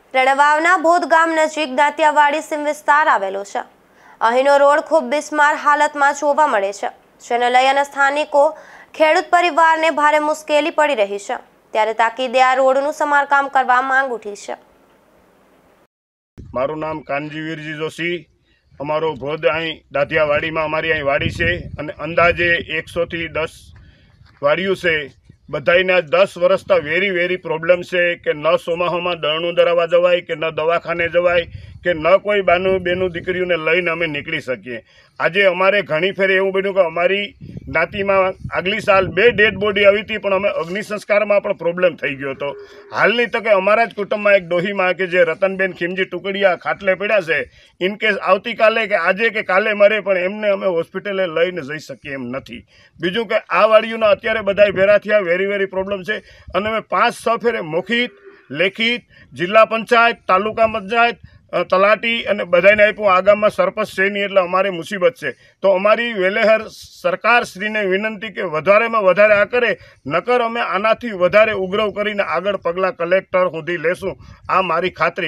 રણવાવના ભોદ ગામ નજીક દાંતિયાવાડી સીમ વિસ્તાર આવેલો છે। અહીંનો રોડ ખૂબ બિસ્માર હાલતમાં જોવા મળે છે, જેને લઈ અને સ્થાનિકો ખેડૂત પરિવારને ભારે મુશ્કેલી પડી રહી છે। ત્યારે તાકીદે આ રોડનું સમારકામ કરવા માંગ ઉઠી છે। મારું નામ કાનજી વીરજી જોશી। અમારો ભોદ અહીં દાંતિયાવાડીમાં અમારી અહીં વાડી છે અને અંદાજે 100 થી 10 વાડીઓ છે। બધાયના 10 વર્ષથી વેરી પ્રોબ્લેમ છે કે ન ચોમાસામાં દળનું દરાવા જવાય કે ન દવાખાને જવાય કે ન કોઈ બેનું દીકરીઓને લઈને અમે નીકળી શકીએ। આજે અમારે ઘણી ફેર એવું બન્યું કે અમારી જ્ઞાતિમાં આગલી સાલ 2 ડેડ બોડી આવી હતી, પણ અમે અગ્નિ સંસ્કારમાં પણ પ્રોબ્લેમ થઈ ગયો હતો। હાલની તકે અમારા જ કુટુંબમાં એક ડોહીમાં કે જે રતનબેન ખીમજી ટુકડિયા ખાટલે પડ્યા છે, ઇનકેસ આવતીકાલે કે આજે કે કાલે મરે પણ એમને અમે હોસ્પિટલે લઈને જઈ શકીએ એમ નથી। બીજું કે આ વાડીઓના અત્યારે બધા ભેરા થયા વેરી પ્રોબ્લેમ છે અને અમે 5-6 ફેરે મૌખિક લેખિત જિલ્લા પંચાયત તાલુકા પંચાયત તલાટી અને બધાને આપ્યું। આ ગામમાં સરપંચ છે નહીં એટલે અમારી મુસીબત છે। તો અમારી વેલેહર સરકારશ્રીને વિનંતી કે વધારેમાં વધારે આ કરે, નકર અમે આનાથી વધારે ઉગ્રવ કરીને આગળ પગલાં કલેક્ટર સુધી લેશું, આ મારી ખાતરી।